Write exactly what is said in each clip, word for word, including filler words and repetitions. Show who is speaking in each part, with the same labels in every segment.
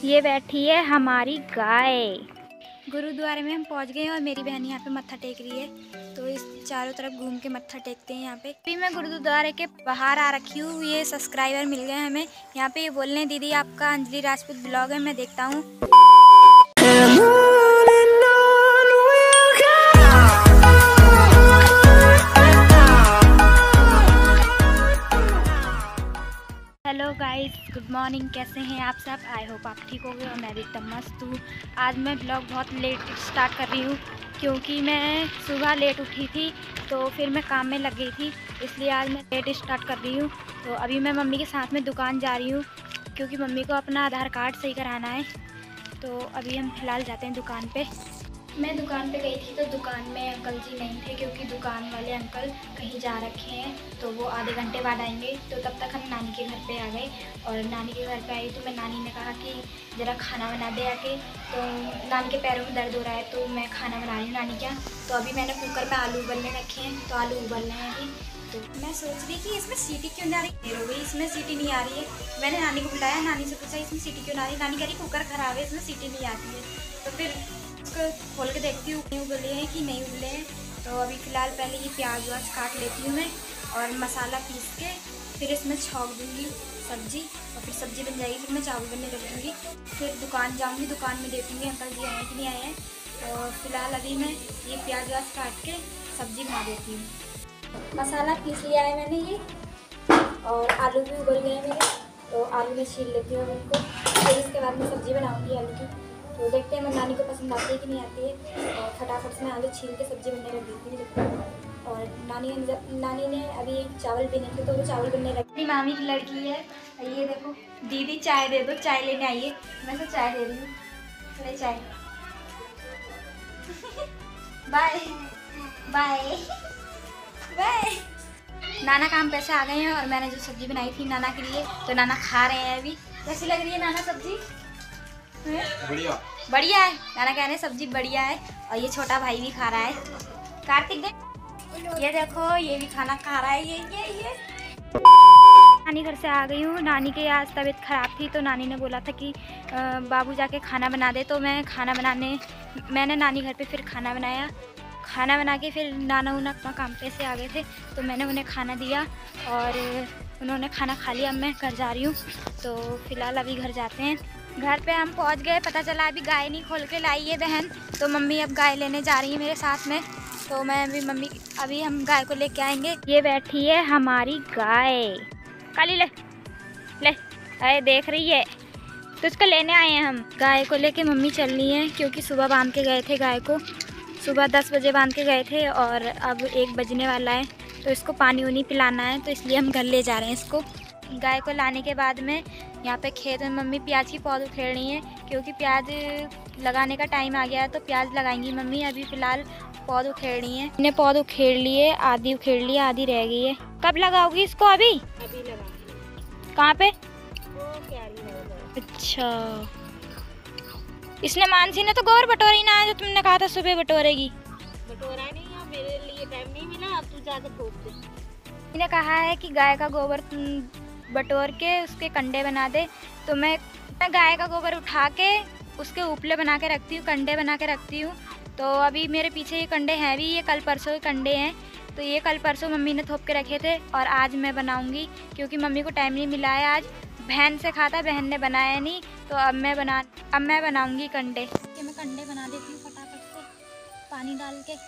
Speaker 1: ये बैठी है हमारी गाय। गुरुद्वारे में हम पहुंच गए हैं और मेरी बहन यहाँ पे मत्था टेक रही है, तो इस चारों तरफ घूम के मत्था टेकते हैं यहाँ पे। अभी मैं गुरुद्वारे के बाहर आ रखी हूँ, ये सब्सक्राइबर मिल गए हमें यहाँ पे। ये बोल रहे हैं दीदी आपका अंजलि राजपूत ब्लॉग है, मैं देखता हूँ। हेलो गाइस, गुड मॉर्निंग, कैसे हैं आप सब? आई होप आप ठीक हो गए और मैं भी एकदम मस्त हूँ। आज मैं ब्लॉग बहुत लेट स्टार्ट कर रही हूँ क्योंकि मैं सुबह लेट उठी थी, तो फिर मैं काम में लग गई थी, इसलिए आज मैं लेट स्टार्ट कर रही हूँ। तो अभी मैं मम्मी के साथ में दुकान जा रही हूँ क्योंकि मम्मी को अपना आधार कार्ड सही कराना है। तो अभी हम फ़िलहाल जाते हैं दुकान पे। मैं दुकान पे गई थी तो दुकान में अंकल जी नहीं थे क्योंकि दुकान वाले अंकल कहीं जा रखे हैं, तो वो आधे घंटे बाद आएंगे। तो तब तक हम नानी के घर पे आ गए और नानी के घर पे आई तो मैं नानी ने कहा कि ज़रा खाना बना दे आके। तो नानी के पैरों में दर्द हो रहा है तो मैं खाना बना रही हूँ नानी क्या। तो अभी मैंने कुकर में आलू उबलने रखे हैं, तो आलू उबल रहे हैं अभी। तो मैं सोच रही कि इसमें सीटी क्यों नहीं आ रही, देर हो गई इसमें सीटी नहीं आ रही है। मैंने नानी को बुलाया, नानी से पूछा इसमें सीटी क्यों नहीं आ रही, नानी कह रही कुकर ख़राब है इसमें सीटी नहीं आती है। तो फिर उसको खोल के देखती हूँ उबले हैं कि नहीं उबले हैं। तो अभी फ़िलहाल पहले ये प्याज व्याज काट लेती हूँ मैं और मसाला पीस के फिर इसमें छौंक दूँगी सब्ज़ी, और फिर सब्ज़ी बन जाएगी। फिर मैं चावल बनने रख दूँगी, फिर दुकान जाऊँगी, दुकान में देखूँगी अंकल जी आए हैं कि नहीं आए हैं। तो फिलहाल अभी मैं ये प्याज व्याज काट के सब्ज़ी बना देती हूँ। मसाला पीस लिया है मैंने ये, और आलू भी उबल गए मेरे, तो आलू में छील लेती हूँ उनको, फिर इसके बाद मैं सब्ज़ी बनाऊँगी आलू की। तो देखते हैं मैं नानी को पसंद आती है कि नहीं आती है। और फटाफट से मैं आलू छील के सब्ज़ी बनने रख देती हूँ। और नानी ने नानी ने अभी चावल भी नहीं थे तो वो चावल बनने रख। मेरी मामी की लड़की है, ये देखो दीदी चाय दे दो, चाय लेने आई है। मैं तो चाय दे रही हूँ, चले चाय। Bye bye bye. नाना काम पे से आ गए हैं और मैंने जो सब्ज़ी बनाई थी नाना के लिए, तो नाना खा रहे हैं अभी। कैसी लग रही है नाना सब्ज़ी? बढ़िया बढ़िया है, नाना कह रहे हैं सब्जी बढ़िया है। और ये छोटा भाई भी खा रहा है, कार्तिक देख, ये देखो ये भी खाना खा रहा है। ये ये ये नानी घर से आ गई हूँ। नानी के आज तबीयत ख़राब थी तो नानी ने बोला था कि बाबू जाके खाना बना दे, तो मैं खाना बनाने मैंने नानी घर पे फिर खाना बनाया। खाना बना के फिर नाना उन्हें अपना काम पे से आ गए थे तो मैंने उन्हें खाना दिया और उन्होंने खाना खा लिया। अब मैं घर जा रही हूँ, तो फ़िलहाल अभी घर जाते हैं। घर पे हम पहुंच गए, पता चला अभी गाय नहीं खोल के लाई है बहन, तो मम्मी अब गाय लेने जा रही है मेरे साथ में। तो मैं अभी मम्मी अभी हम गाय को लेके आएंगे। ये बैठी है हमारी गाय, काली ले ले, अरे देख रही है, तो इसको लेने आए हैं हम। गाय को लेके मम्मी चल रही है क्योंकि सुबह बांध के गए थे गाय को, सुबह दस बजे बांध के गए थे और अब एक बजने वाला है, तो इसको पानी उनी पिलाना है, तो इसलिए हम घर ले जा रहे हैं इसको। गाय को लाने के बाद में यहाँ पे खेत में मम्मी प्याज की पौध उखेड़ रही हैं क्योंकि प्याज लगाने का टाइम आ गया है, तो प्याज लगाएंगी मम्मी। अभी फ़िलहाल पौध उखेड़ रही हैं, इन्हें पौध उखेड़ लिए, आधी उखेड़ लिए, आधी रह गई है। कब लगाओगी इसको? अभी
Speaker 2: अभी लगा।
Speaker 1: कहाँ पे?
Speaker 2: वो क्यारी लगा।
Speaker 1: अच्छा, इसने मानसी ने तो गोबर बटोरी ना है जो तुमने कहा था सुबह बटोरेगी।
Speaker 2: बटोरा नहीं है, मेरे लिए टाइम नहीं मिला, अब तू जाकर ठोक दे।
Speaker 1: मैंने कहा है कि गाय का गोबर बटोर के उसके कंडे बना दे, तो मैं मैं गाय का गोबर उठा के उसके उपले बना के रखती हूँ, कंडे बना के रखती हूँ। तो अभी मेरे पीछे ये कंडे हैं भी, ये कल परसों के कंडे हैं, तो ये कल परसों मम्मी ने थोप के रखे थे और आज मैं बनाऊँगी क्योंकि मम्मी को टाइम नहीं मिला है। आज बहन से खा था, बहन ने बनाया नहीं, तो अब मैं बना अब मैं बनाऊँगी कंडे। मैं कंडे बना देती हूँ फटाफट से पानी डाल के।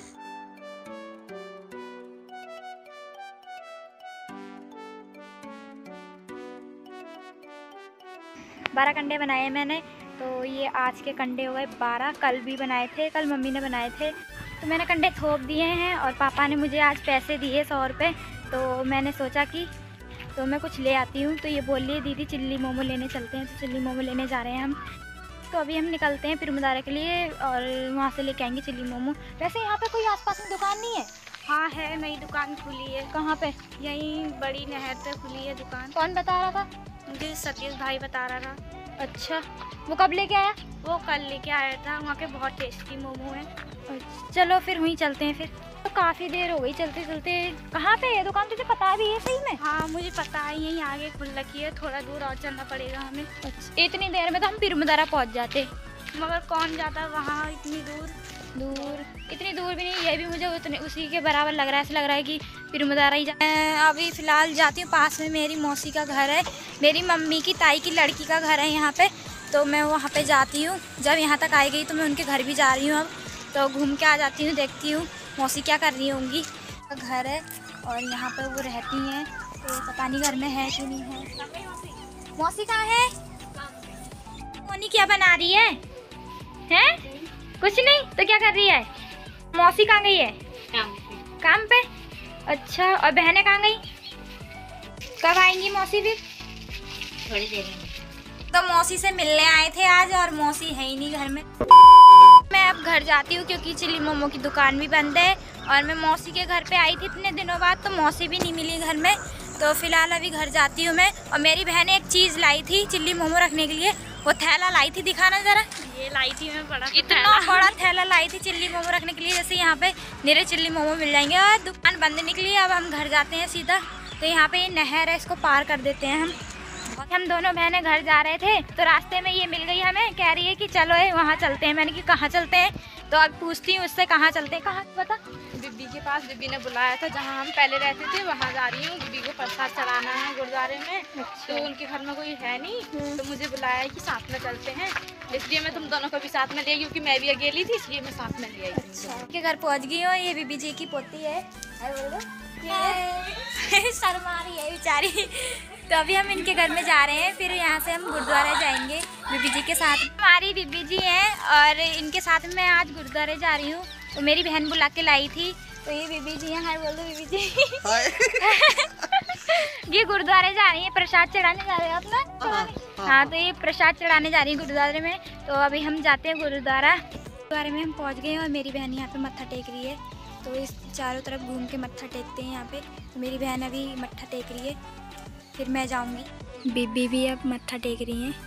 Speaker 1: बारह कंडे बनाए मैंने, तो ये आज के कंडे हो गए बारह। कल भी बनाए थे, कल मम्मी ने बनाए थे, तो मैंने कंडे थोप दिए हैं। और पापा ने मुझे आज पैसे दिए सौ रुपये, तो मैंने सोचा कि तो मैं कुछ ले आती हूँ। तो ये बोल रही है दीदी चिल्ली मोमो लेने चलते हैं, तो चिल्ली मोमो लेने जा रहे हैं हम। तो अभी हम निकलते हैं पिरमुदारा के लिए और वहाँ से लेके आएंगे चिल्ली मोमो। वैसे यहाँ पे कोई आसपास में दुकान नहीं है?
Speaker 2: हाँ है, नई दुकान खुली है।
Speaker 1: कहाँ पे?
Speaker 2: यहीं बड़ी नहर पे खुली है दुकान।
Speaker 1: कौन बता रहा था?
Speaker 2: मुझे सतीश भाई बता रहा था।
Speaker 1: अच्छा, वो कब लेके आया?
Speaker 2: वो कल लेके आया था, वहाँ के बहुत टेस्टी मोमो हैं।
Speaker 1: चलो फिर वहीं चलते हैं फिर। तो तो काफ़ी देर हो गई चलते चलते। कहाँ पे है दुकान, तुझे पता भी है सही में?
Speaker 2: हाँ मुझे पता है, यहीं आगे खुल रखी है, थोड़ा दूर और चलना पड़ेगा हमें।
Speaker 1: अच्छा, इतनी देर में तो हम पिरमदारा पहुँच जाते,
Speaker 2: मगर कौन जाता वहाँ इतनी दूर?
Speaker 1: दूर इतनी दूर भी नहीं, ये भी मुझे उतने उसी के बराबर लग रहा है। ऐसा लग रहा है कि पिरमदारा ही जा। मैं अभी फ़िलहाल जाती हूँ, पास में मेरी मौसी का घर है, मेरी मम्मी की ताई की लड़की का घर है यहाँ पे, तो मैं वहाँ पे जाती हूँ। जब यहाँ तक आई गई तो मैं उनके घर भी जा रही हूँ अब, तो घूम के आ जाती हूँ, देखती हूँ मौसी क्या कर रही होंगी। घर है और यहाँ पर वो रहती हैं, तो पता नहीं घर में है कि नहीं है। मौसी कहाँ है? मोनी क्या बना रही है? हैं? कुछ नहीं तो क्या कर रही है? मौसी कहाँ गई है?
Speaker 2: काम पे।
Speaker 1: काम पे? अच्छा, और बहनें कहाँ गई? कब आएंगी मौसी फिर?
Speaker 2: थोड़ी देर में।
Speaker 1: तो मौसी से मिलने आए थे आज और मौसी है ही नहीं घर में। मैं अब घर जाती हूँ क्योंकि चिल्ली मोमो की दुकान भी बंद है और मैं मौसी के घर पे आई थी इतने दिनों बाद, तो मौसी भी नहीं मिली घर में। तो फिलहाल अभी घर जाती हूँ मैं। और मेरी बहन एक चीज़ लाई थी चिल्ली मोमो रखने के लिए, वो थैला लाई थी, दिखाना ज़रा।
Speaker 2: ये लाई थी मैं बड़ा
Speaker 1: इतना बड़ा थैला लाई थी चिल्ली मोमो रखने के लिए, जैसे यहाँ पे निरे चिल्ली मोमो मिल जाएंगे। और दुकान बंद निकली, अब हम घर जाते हैं सीधा। तो यहाँ पे ये नहर है, इसको पार कर देते हैं हम। हम दोनों बहनें घर जा रहे थे तो रास्ते में ये मिल गई हमें, कह रही है कि चलो ये वहाँ चलते हैं। मैंने कि कहाँ चलते हैं? तो अब पूछती हूँ उससे कहाँ चलते हैं। कहाँ बता?
Speaker 2: बीबी के पास। बीबी ने बुलाया था जहाँ हम पहले रहते थे, वहाँ जा रही हूँ। बीबी को प्रसाद चढ़ाना है गुरुद्वारे में। तो उनके घर में कोई है नहीं, तो मुझे बुलाया कि साथ में चलते हैं, इसलिए मैं तुम दोनों को भी साथ में ले, क्योंकि मैं भी अकेली थी इसलिए मैं साथ में ले आई।
Speaker 1: अच्छा, के घर पहुँच गई हूँ। ये बीबी जी की पोती है, शर्मा रही है बेचारी। तो अभी हम इनके घर में जा रहे हैं, फिर यहाँ से हम गुरुद्वारा जाएंगे बीबी जी के साथ। हमारी बीबी जी हैं और इनके साथ मैं आज गुरुद्वारे जा रही हूँ। तो मेरी बहन बुला के लाई थी, तो ये बीबी जी हैं। हाय बोल दो बीबी जी। ये गुरुद्वारे जा रही है, प्रसाद चढ़ाने जा रहे हैं आप ना? हाँ, तो ये प्रसाद चढ़ाने जा रही है गुरुद्वारे में। तो अभी हम जाते हैं गुरुद्वारा। गुरुद्वारे में हम पहुँच गए हैं और मेरी बहन यहाँ पे मत्था टेक रही है। तो इस चारों तरफ घूम के मत्था टेकते हैं यहाँ पे। तो मेरी बहन अभी मत्था टेक रही है, फिर मैं जाऊंगी। बीबी भी अब मत्था टेक रही हैं।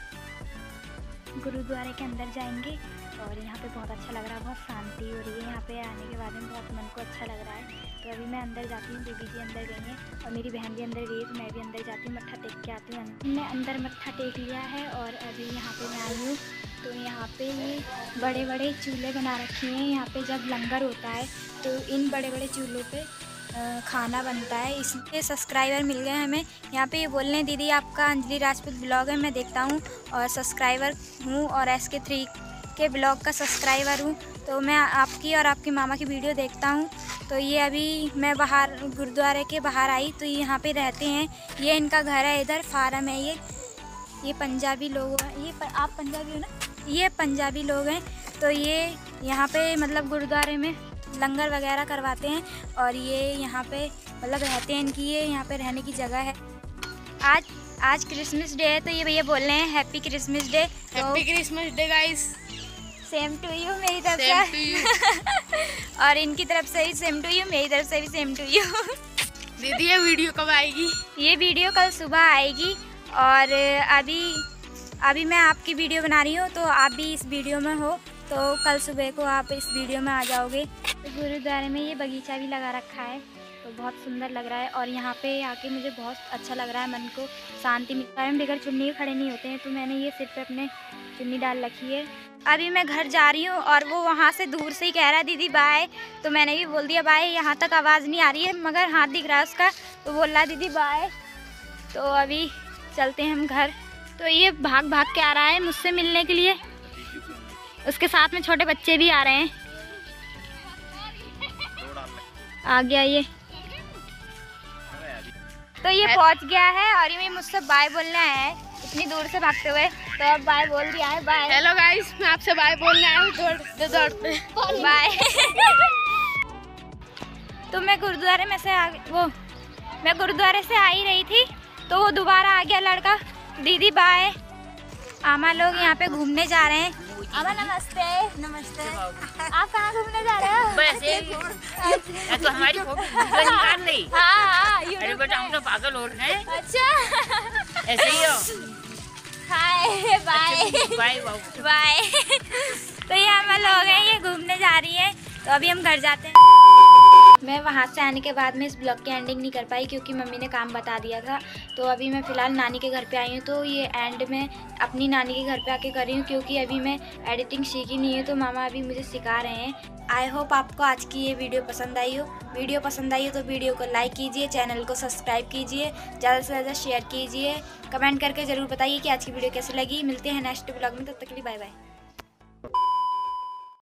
Speaker 1: गुरुद्वारे के अंदर जाएंगे और यहाँ पे बहुत अच्छा लग रहा है, बहुत शांति हो रही है यहाँ पे आने के बाद में, बहुत मन को अच्छा लग रहा है। तो अभी मैं अंदर जाती हूँ, बीबी जी अंदर गई हैं और मेरी बहन भी अंदर गई है, तो मैं भी अंदर जाती हूँ, मत्था टेक के आती हूँ। मैं अंदर मत्था टेक लिया है और अभी यहाँ पे मैं आई हूँ। तो यहाँ पे ये बड़े बड़े चूल्हे बना रखे हैं। यहाँ पे जब लंगर होता है तो इन बड़े बड़े चूल्हों पे खाना बनता है। इसके सब्सक्राइबर मिल गए हमें। यहाँ पे ये बोल रहे हैं दीदी आपका अंजलि राजपूत ब्लॉग है, मैं देखता हूँ और सब्सक्राइबर हूँ और एस के थ्री के ब्लॉग का सब्सक्राइबर हूँ। तो मैं आपकी और आपकी मामा की वीडियो देखता हूँ। तो ये अभी मैं बाहर गुरुद्वारे के बाहर आई, तो ये यहाँ पे रहते हैं। ये इनका घर है, इधर फार्म है। ये ये पंजाबी लोग हैं। ये प, आप पंजाबी हो ना? ये पंजाबी लोग हैं। तो ये यहाँ पे मतलब गुरुद्वारे में लंगर वगैरह करवाते हैं और ये यहाँ पे मतलब रहते हैं। इनकी ये यहाँ पे रहने की जगह है। आज आज क्रिसमस डे है, तो ये भैया बोल रहे हैं happy Christmas day.
Speaker 2: Happy Christmas day guys.
Speaker 1: Same to you मेरी तरफ से। और इनकी तरफ से भी सेम टू यू, मेरी तरफ से भी सेम टू यू।
Speaker 2: दीदी ये वीडियो कब आएगी?
Speaker 1: ये वीडियो कल सुबह आएगी और अभी अभी मैं आपकी वीडियो बना रही हूँ, तो आप भी इस वीडियो में हो, तो कल सुबह को आप इस वीडियो में आ जाओगे। तो गुरुद्वारे में ये बगीचा भी लगा रखा है, तो बहुत सुंदर लग रहा है और यहाँ पे आके मुझे बहुत अच्छा लग रहा है, मन को शांति मिलता है। बगैर चुन्नी खड़े नहीं होते हैं, तो मैंने ये सिर पे अपने चुन्नी डाल रखी है। अभी मैं घर जा रही हूँ और वो वहाँ से दूर से ही कह रहा है दीदी बाय, तो मैंने भी बोल दिया बाय। यहाँ तक आवाज़ नहीं आ रही है मगर हाथ दिख रहा है उसका, तो बोल रहा है दीदी बाय। तो अभी चलते हैं हम घर। तो ये भाग भाग के आ रहा है मुझसे मिलने के लिए, उसके साथ में छोटे बच्चे भी आ रहे हैं। आ गया ये, तो ये पहुंच गया है और ये मुझसे बाय बोलना है इतनी दूर से भागते हुए, तो अब बाय बोल दिया है। बाय।
Speaker 2: हेलो गाइस, मैं आपसे बाय बोलने आया हूँ दौड़ दौड़ते।
Speaker 1: बाय। तो मैं गुरुद्वारे में से आ वो मैं गुरुद्वारे से आ ही रही थी, तो वो दोबारा आ गया लड़का, दीदी बाय। आमा लोग यहाँ पे घूमने जा रहे हैं। आमा नमस्ते। नमस्ते। आप कहाँ घूमने जा रहे हो?
Speaker 3: वैसे तो हमारी फोटो निकाल ली।
Speaker 1: हाँ हाँ।
Speaker 3: अरे बेटा हम तो पागल हो रहे हैं।
Speaker 1: अच्छा
Speaker 3: ऐसे ही हो।
Speaker 1: Hi bye
Speaker 3: bye
Speaker 1: bye. तो ये हम लोग हैं, ये घूमने जा रही है, तो अभी हम घर जाते हैं। मैं वहाँ से आने के बाद में इस ब्लॉग की एंडिंग नहीं कर पाई क्योंकि मम्मी ने काम बता दिया था। तो अभी मैं फ़िलहाल नानी के घर पे आई हूँ, तो ये एंड में अपनी नानी के घर पे आके कर रही हूँ क्योंकि अभी मैं एडिटिंग सीखी नहीं है, तो मामा अभी मुझे सिखा रहे हैं। आई होप आपको आज की ये वीडियो पसंद आई हो। वीडियो पसंद आई हो तो वीडियो को लाइक कीजिए, चैनल को सब्सक्राइब कीजिए, ज़्यादा से ज़्यादा शेयर कीजिए, कमेंट करके ज़रूर बताइए कि आज की वीडियो कैसी लगी। मिलते हैं नेक्स्ट ब्लॉग में, तब तक के लिए बाय बाय।